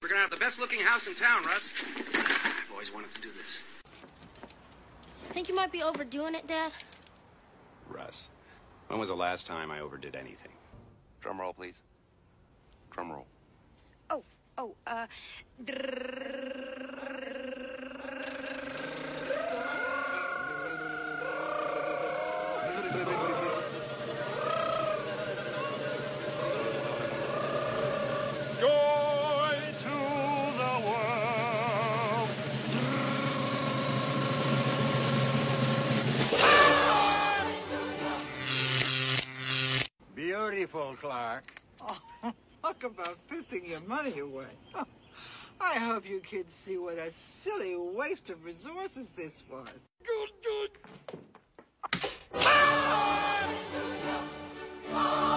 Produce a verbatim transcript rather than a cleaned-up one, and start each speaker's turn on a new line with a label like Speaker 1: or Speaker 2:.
Speaker 1: We're gonna have the best-looking house in town, Russ. I've always wanted to do this.
Speaker 2: I think you might be overdoing it, Dad.
Speaker 1: Russ, when was the last time I overdid anything?
Speaker 3: Drum roll, please. Drum roll.
Speaker 4: Oh, oh, uh...
Speaker 3: Joy to the world. Beautiful, Clark.
Speaker 5: Oh, talk about pissing your money away. Oh, I hope you kids see what a silly waste of resources this was.
Speaker 3: Good, good.